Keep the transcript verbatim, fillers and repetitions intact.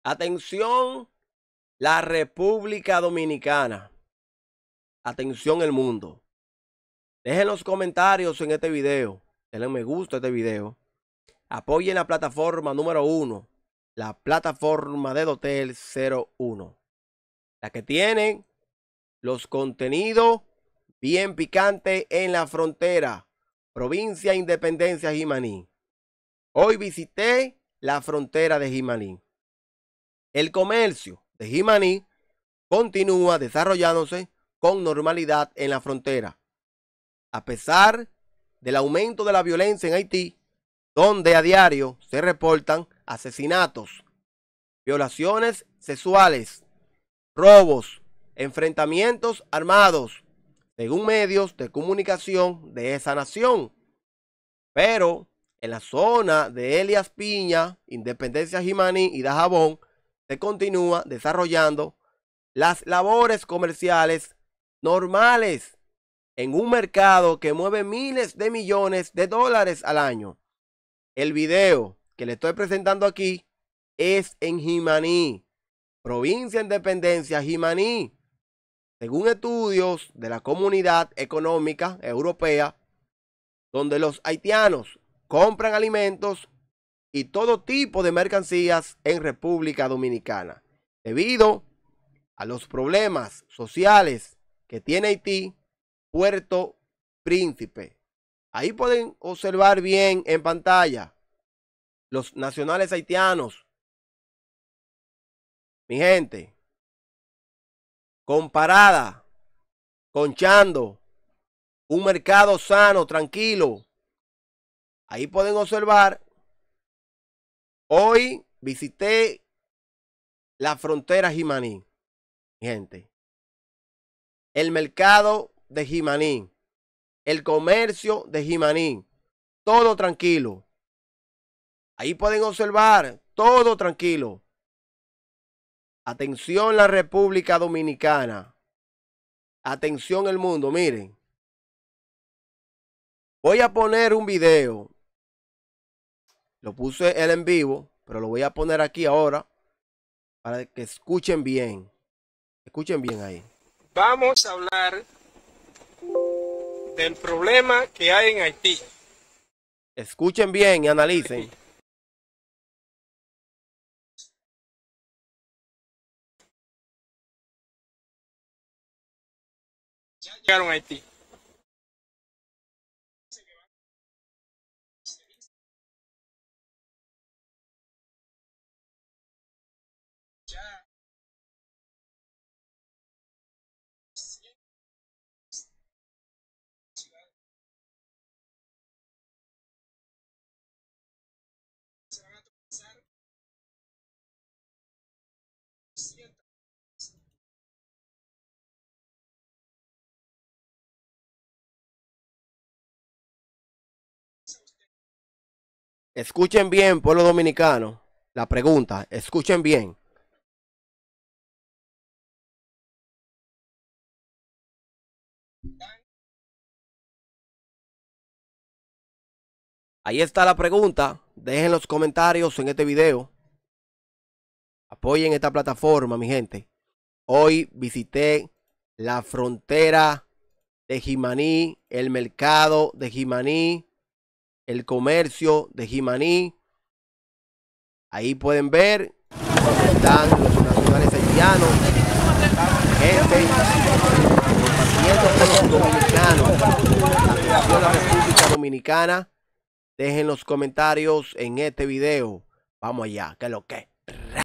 Atención, la República Dominicana. Atención, el mundo. Dejen los comentarios en este video. Denle me gusta a este video. Apoyen la plataforma número uno. La plataforma de Dotel cero uno. La que tiene los contenidos bien picantes en la frontera. Provincia Independencia Jimaní. Hoy visité la frontera de Jimaní. El comercio de Jimaní continúa desarrollándose con normalidad en la frontera, a pesar del aumento de la violencia en Haití, donde a diario se reportan asesinatos, violaciones sexuales, robos, enfrentamientos armados, según medios de comunicación de esa nación. Pero en la zona de Elías Piña, Independencia Jimaní y Dajabón, se continúa desarrollando las labores comerciales normales en un mercado que mueve miles de millones de dólares al año. El video que le estoy presentando aquí es en Jimaní, provincia Independencia Jimaní. Según estudios de la Comunidad Económica Europea, donde los haitianos compran alimentos y todo tipo de mercancías en República Dominicana, debido a los problemas sociales que tiene Haití, Puerto Príncipe. Ahí pueden observar bien en pantalla los nacionales haitianos. Mi gente, comparada con Chando, un mercado sano, tranquilo. Ahí pueden observar. Hoy visité la frontera Jimaní, gente. El mercado de Jimaní, el comercio de Jimaní, todo tranquilo. Ahí pueden observar, todo tranquilo. Atención la República Dominicana. Atención el mundo, miren. Voy a poner un video. Lo puse él en vivo, pero lo voy a poner aquí ahora para que escuchen bien. Escuchen bien ahí. Vamos a hablar del problema que hay en Haití. Escuchen bien y analicen. Ya llegaron a Haití. Escuchen bien, pueblo dominicano. La pregunta, escuchen bien. Ahí está la pregunta. Dejen los comentarios en este video. Apoyen esta plataforma, mi gente. Hoy visité la frontera de Jimaní, el mercado de Jimaní, el comercio de Jimaní. Ahí pueden ver dónde están los nacionales haitianos, gente compartiendo con los dominicanos. Atención a la República Dominicana. Dejen los comentarios en este video. Vamos allá, que es lo que.